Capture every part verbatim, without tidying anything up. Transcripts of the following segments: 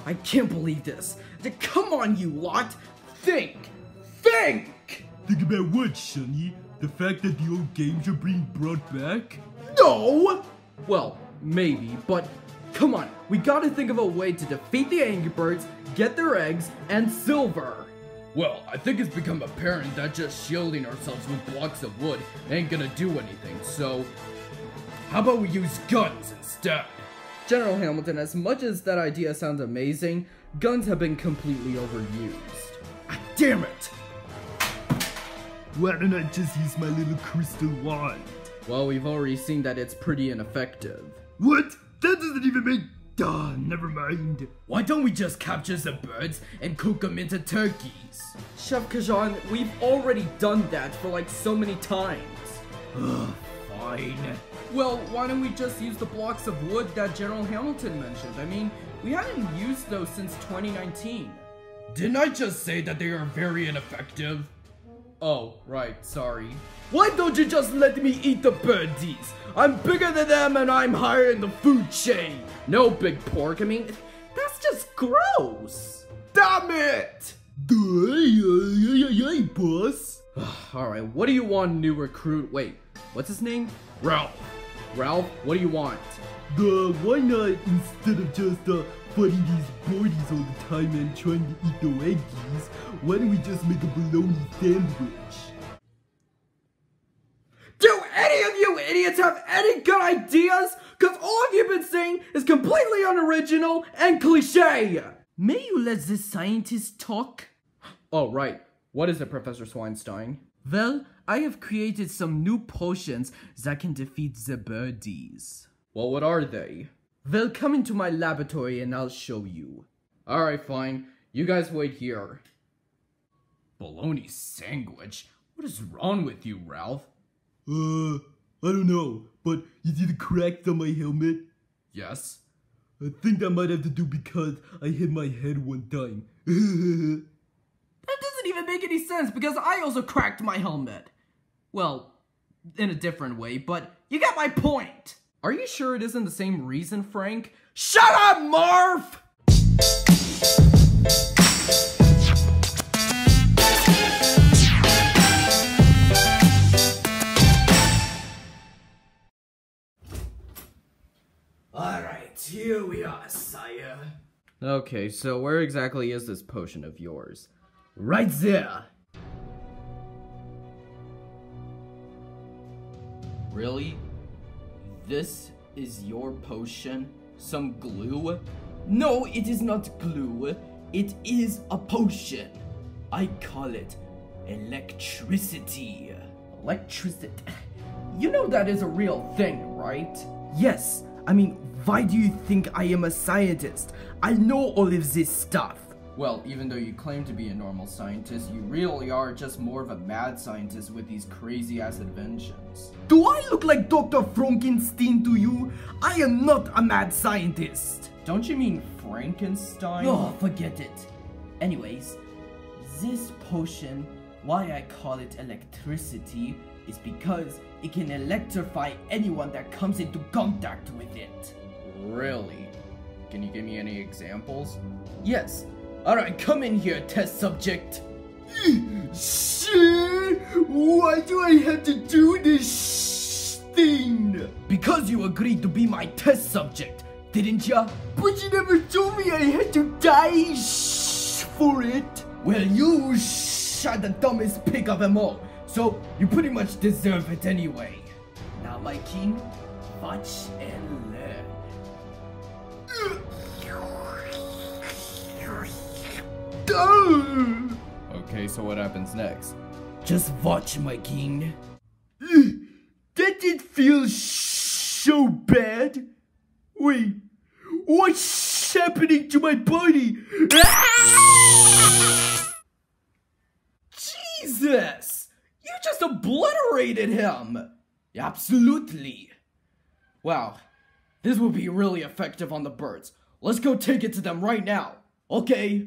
I can't believe this. Come on, you lot! Think! Think! Think about what, Sonny? The fact that the old games are being brought back? No! Well, maybe, but come on. We gotta think of a way to defeat the Angry Birds, get their eggs, and silver. Well, I think it's become apparent that just shielding ourselves with blocks of wood ain't gonna do anything, so how about we use guns instead? General Hamilton, as much as that idea sounds amazing, guns have been completely overused. Ah, damn it! Why don't I just use my little crystal wand? Well, we've already seen that it's pretty ineffective. What? That doesn't even make... Ah, never mind. Why don't we just capture the birds and cook them into turkeys? Chef Kajan, we've already done that for like so many times. Ugh, fine. Well, why don't we just use the blocks of wood that General Hamilton mentioned? I mean, we haven't used those since twenty nineteen. Didn't I just say that they are very ineffective? Oh, right, sorry. Why don't you just let me eat the birdies? I'm bigger than them and I'm higher in the food chain. No, big pork, I mean, that's just gross. Damn it! Hey, boss. Alright, what do you want, new recruit? Wait, what's his name? Ralph. Ralph, what do you want? Uh, why not, instead of just uh, fighting these birdies all the time and trying to eat their eggies, why don't we just make a bologna sandwich? Do any of you idiots have any good ideas? Cause all of you been saying is completely unoriginal and cliche! May you let the scientist talk? Oh, right. What is it, Professor Swinestein? Well, I have created some new potions that can defeat the birdies. Well, what are they? Well, come into my laboratory and I'll show you. Alright, fine. You guys wait here. Bologna sandwich? What is wrong with you, Ralph? Uh, I don't know, but you see the cracks on my helmet? Yes. I think that might have to do because I hit my head one time. That doesn't even make any sense because I also cracked my helmet. Well, in a different way, but you get my point. Are you sure it isn't the same reason, Frank? Shut up, Marv! Alright, here we are, sire. Okay, so where exactly is this potion of yours? Right there! Really? This is your potion? Some glue? No, it is not glue. It is a potion. I call it electricity. Electricity? You know that is a real thing, right? Yes. I mean, why do you think I am a scientist? I know all of this stuff. Well, even though you claim to be a normal scientist, you really are just more of a mad scientist with these crazy-ass inventions. Do I look like Doctor Frankenstein to you? I am not a mad scientist. Don't you mean Frankenstein? Oh, forget it. Anyways, this potion, why I call it electricity, is because it can electrify anyone that comes into contact with it. Really? Can you give me any examples? Yes. Alright, come in here, test subject. Shit! Why do I have to do this thing? Because you agreed to be my test subject, didn't ya? But you never told me I had to die sh for it. Well, you shot the dumbest pig of them all, so you pretty much deserve it anyway. Now, my king, watch and learn. Okay, so what happens next? Just watch, my king. That did feel so bad. Wait, what's happening to my body? Jesus! You just obliterated him! Absolutely. Wow, this will be really effective on the birds. Let's go take it to them right now. Okay.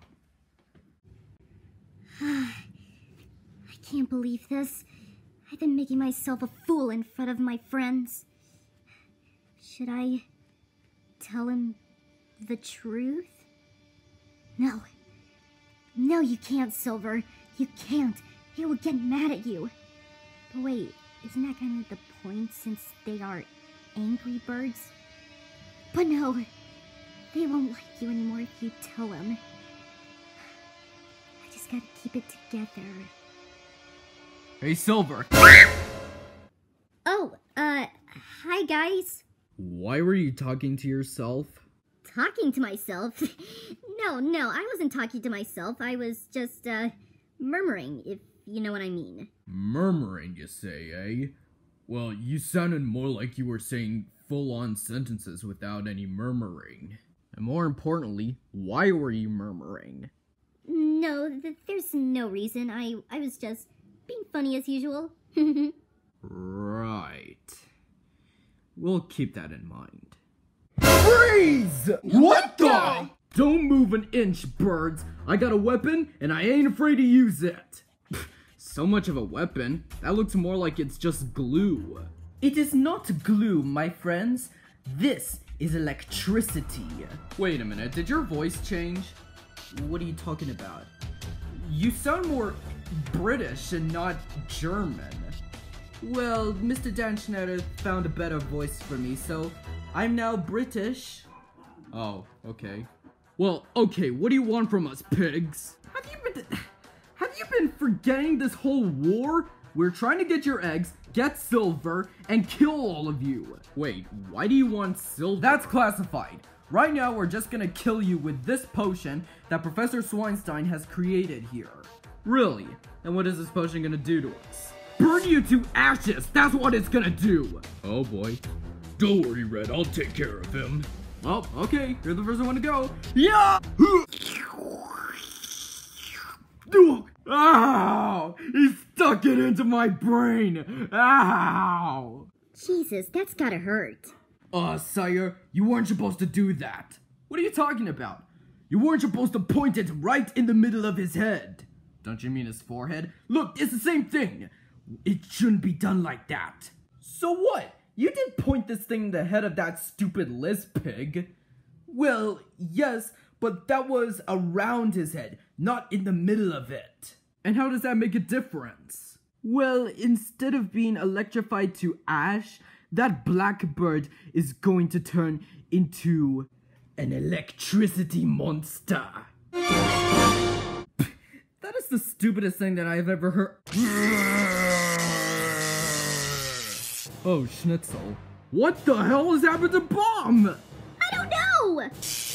I can't believe this. I've been making myself a fool in front of my friends. Should I tell him the truth? No. No, you can't, Silver. You can't. He will get mad at you. But wait, isn't that kind of the point since they are angry birds? But no, they won't like you anymore if you tell them. I just gotta keep it together. Hey, Silver. Oh, uh, hi guys. Why were you talking to yourself? Talking to myself? No, no, I wasn't talking to myself. I was just, uh, murmuring, if you know what I mean. Murmuring, you say, eh? Well, you sounded more like you were saying full-on sentences without any murmuring. And more importantly, why were you murmuring? No, th there's no reason. I, I was just being funny as usual. Right. We'll keep that in mind. Freeze! What the? Don't move an inch, birds. I got a weapon, and I ain't afraid to use it. So much of a weapon. That looks more like it's just glue. It is not glue, my friends. This is electricity. Wait a minute, did your voice change? What are you talking about? You sound more British and not German. Well, Mister Dan Schneider found a better voice for me, so I'm now British. Oh, okay. Well, okay, what do you want from us, pigs? Have you been... Have you been forgetting this whole war? We're trying to get your eggs, get Silver, and kill all of you. Wait, why do you want Silver? That's classified. Right now, we're just gonna kill you with this potion that Professor Swinestein has created here. Really? And what is this potion gonna do to us? Burn you to ashes! That's what it's gonna do! Oh boy. Don't worry, Red. I'll take care of him. Oh, okay. You're the first one to go. Yeah! Ow! He stuck it into my brain! Ow! Jesus, that's gotta hurt. Uh, sire, you weren't supposed to do that. What are you talking about? You weren't supposed to point it right in the middle of his head. Don't you mean his forehead? Look, it's the same thing. It shouldn't be done like that. So what? You did point this thing in the head of that stupid Liz pig. Well, yes, but that was around his head, not in the middle of it. And how does that make a difference? Well, instead of being electrified to ash, that black bird is going to turn into an electricity monster. That is the stupidest thing that I've ever heard. Oh, Schnitzel. What the hell has happened to Bomb? I don't know!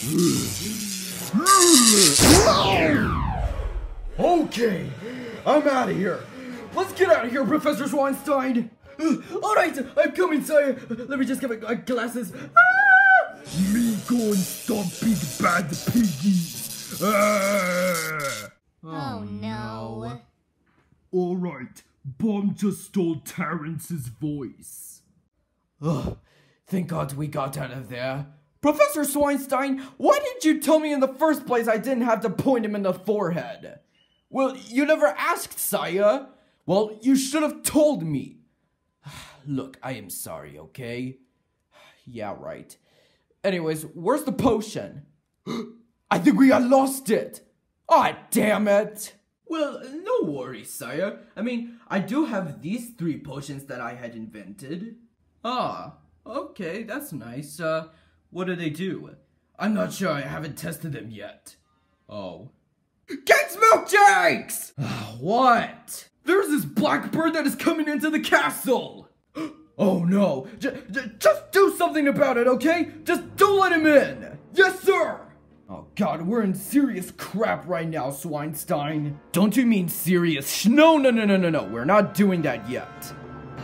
Okay, I'm out of here. Let's get out of here, Professor Swinestein. Alright, I'm coming, sire. Let me just get my glasses. Ah! Me go and stop big bad piggies. Ah! Oh no. Alright, Bomb just stole Terrence's voice. Ugh, thank God we got out of there. Professor Swinestein, why didn't you tell me in the first place I didn't have to point him in the forehead? Well, you never asked, sire. Well, you should have told me. Look, I am sorry, okay? Yeah, right. Anyways, where's the potion? I think we got lost it. Ah, damn it. Well, no worries, sire. I mean, I do have these three potions that I had invented. Ah, okay, that's nice. Uh, what do they do? I'm not sure, I haven't tested them yet. Oh. King Smoothcheeks! What? There's this black bird that is coming into the castle! Oh no, j j just do something about it, okay? Just don't let him in! Yes, sir! Oh god, we're in serious crap right now, Swinestein. Don't you mean serious? No, no, no, no, no, no, we're not doing that yet.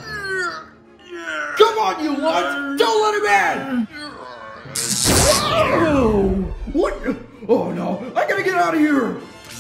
Come on, you lot! Don't let him in! Oh, what? Oh no, I gotta get out of here!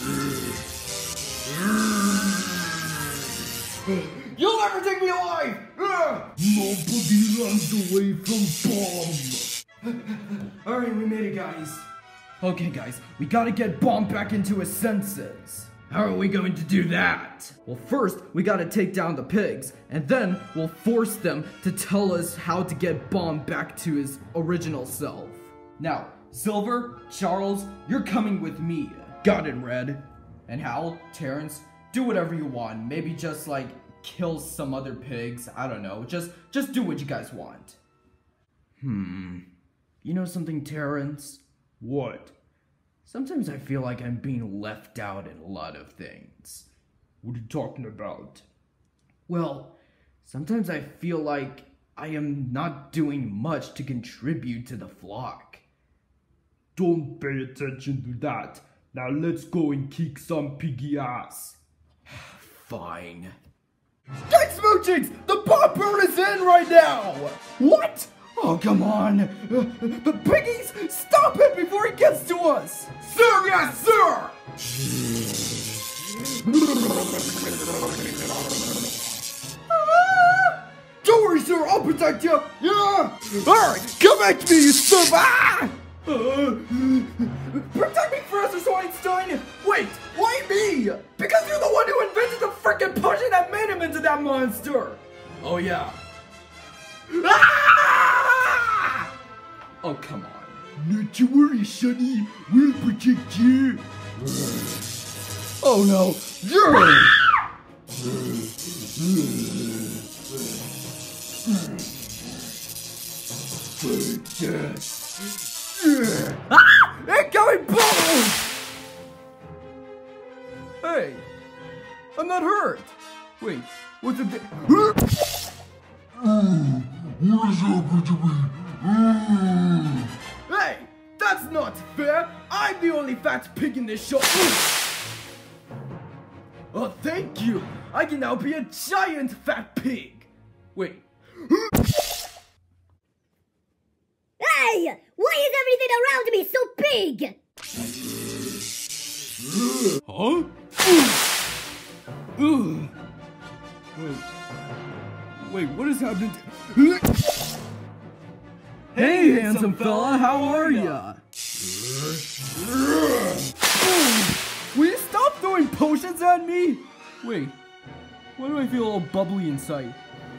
You'll never take me alive! Nobody runs away from Bomb. Alright, we made it, guys. Okay, guys, we gotta get Bomb back into his senses. How are we going to do that? Well, first, we gotta take down the pigs, and then we'll force them to tell us how to get Bomb back to his original self. Now, Silver, Charles, you're coming with me. Got it, Red. And Hal, Terrence, do whatever you want. Maybe just like kill some other pigs. I don't know. Just just do what you guys want. Hmm. You know something, Terrence? What? Sometimes I feel like I'm being left out in a lot of things. What are you talking about? Well, sometimes I feel like I am not doing much to contribute to the flock. Don't pay attention to that. Now let's go and kick some piggy ass. Fine. King Smoothcheeks! The popper is in right now! What? Oh, come on! Uh, the piggies! Stop it before he gets to us! Sir, yes, sir! Ah! Don't worry, sir, I'll protect you! Yeah! Alright, come at me, you son! Ah! Uh, protect me first, Swinestein! Wait, why me? Because you're the one who invented the freaking potion that made him into that monster! Oh, yeah. Ah! Oh, come on. Not you worry, Sonny. We'll protect you. Oh, no. You're... Ah! Incoming bubbles! Hey, I'm not hurt. Wait, what's it? What is happening to me? Hey, that's not fair. I'm the only fat pig in this show. Oh, thank you. I can now be a giant fat pig. Wait. Hey! Why is everything around me so big? Huh? Ugh. Wait. Wait, what is happening to... Hey, hey, handsome fella, how are ya? Will you stop throwing potions at me? Wait, why do I feel all bubbly inside?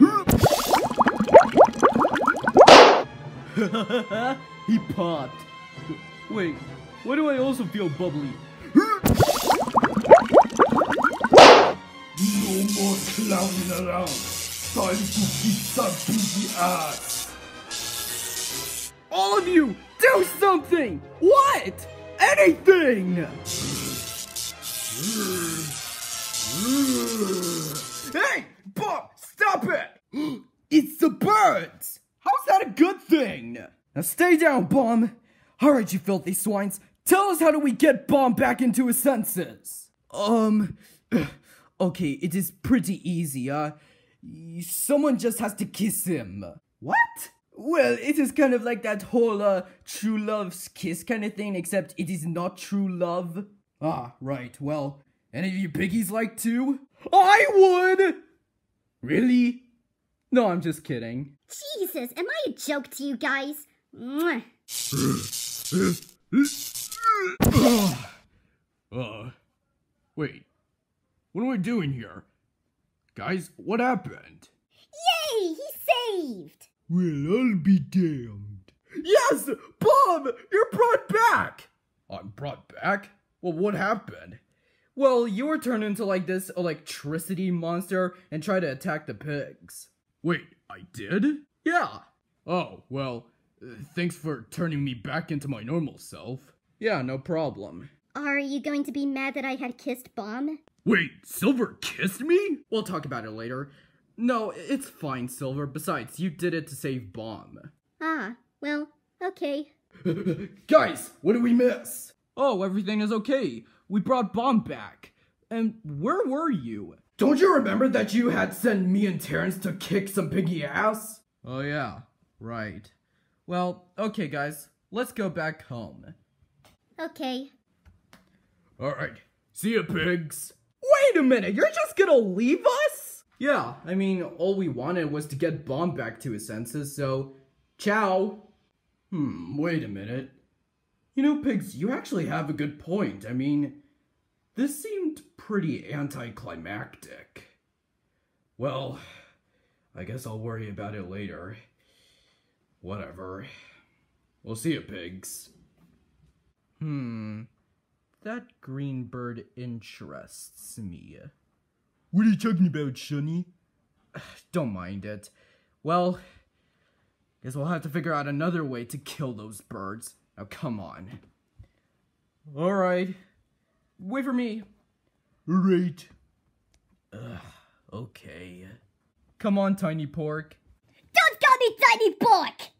He popped. Wait, why do I also feel bubbly? No more clowning around. Time to kick some piggy ass. All of you, do something! What? Anything! Hey, Bob, stop it! It's the birds! How's that a good thing? Now stay down, Bomb. Alright, you filthy swines. Tell us, how do we get Bomb back into his senses? Um, okay, it is pretty easy, uh. Someone just has to kiss him. What? Well, it is kind of like that whole, uh, true love's kiss kind of thing, except it is not true love. Ah, right, well, any of you piggies like to? I would! Really? No, I'm just kidding. Jesus, am I a joke to you guys? Mwah. uh, wait, what am I doing here? Guys, what happened? Yay, he's saved! Well, I'll be damned. Yes! Bob! You're brought back! I'm brought back? Well, what happened? Well, you were turned into like this electricity monster and tried to attack the pigs. Wait, I did? Yeah. Oh, well, uh, thanks for turning me back into my normal self. Yeah, no problem. Are you going to be mad that I had kissed Bomb? Wait, Silver kissed me? We'll talk about it later. No, it's fine, Silver. Besides, you did it to save Bomb. Ah, well, okay. Guys, what did we miss? Oh, everything is okay. We brought Bomb back. And where were you? Don't you remember that you had sent me and Terrence to kick some piggy ass? Oh yeah, right. Well, okay guys, let's go back home. Okay. Alright, see ya pigs. Wait a minute, you're just gonna leave us? Yeah, I mean, all we wanted was to get Bomb back to his senses, so... Ciao! Hmm, wait a minute. You know, pigs, you actually have a good point. I mean, this seemed pretty anticlimactic. Well, I guess I'll worry about it later. Whatever. We'll see you, pigs. Hmm. That green bird interests me. What are you talking about, Sonny? Don't mind it. Well, guess we'll have to figure out another way to kill those birds. Now, come on. Alright. Wait for me. Alright. Ugh, okay. Come on, Tiny Pork. Don't call me Tiny Pork!